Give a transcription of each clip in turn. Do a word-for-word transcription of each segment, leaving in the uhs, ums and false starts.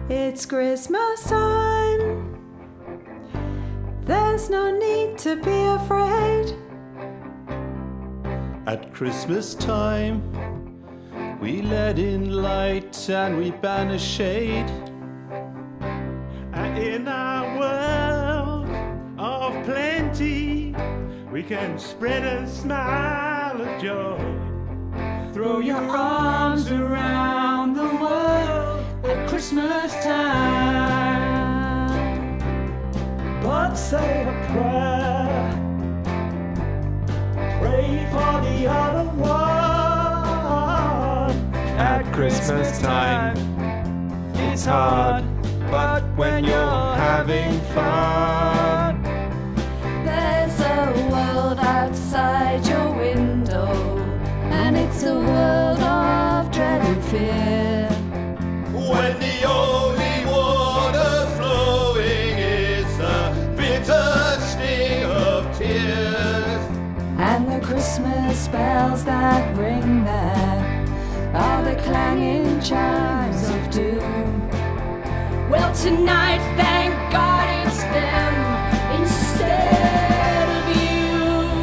It's Christmas time. There's no need to be afraid. At Christmas time, we let in light and we banish shade. And in our world of plenty, we can spread a smile of joy. Throw your arms around the world at Christmas time. But say a prayer, pray for the other one. At Christmas time, it's hard, but when you're having fun, There's a world outside your window, and it's a world of dread and fear. When the only water flowing is the bitter sting of tears. And the Christmas bells that ring there are the clanging chimes of doom. Well, tonight, thank God it's them instead of you.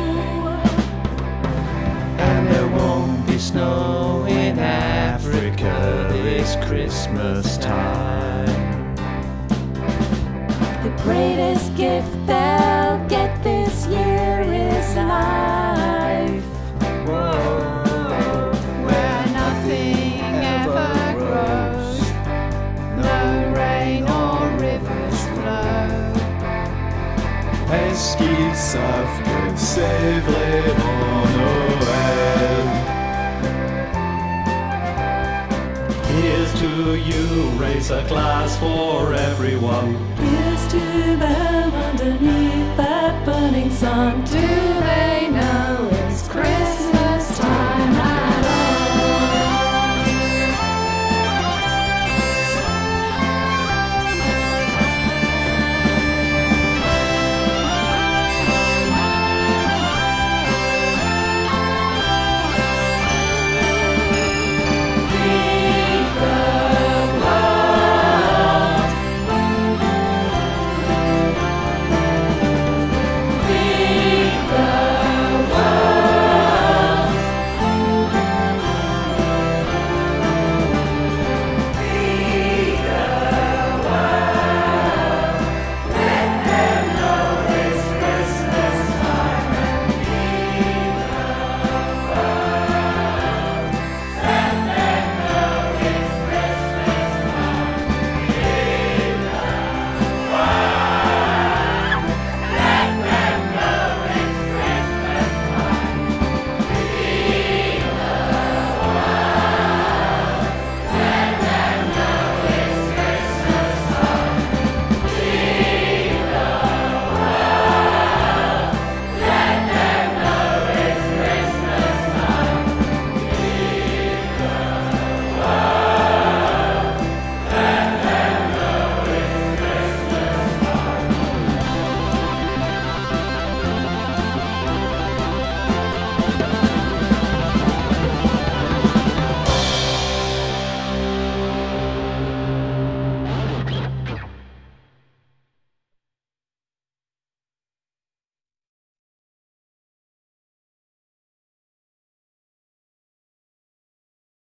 and there won't be snow in Africa this Christmas time. The greatest gift they'll get this year is life. Whoa, Where nothing ever grows, no rain or rivers flow. Est-ce qu'ils savent que c'est vraiment Noël? Here's to you, raise a glass for everyone. Here's to them underneath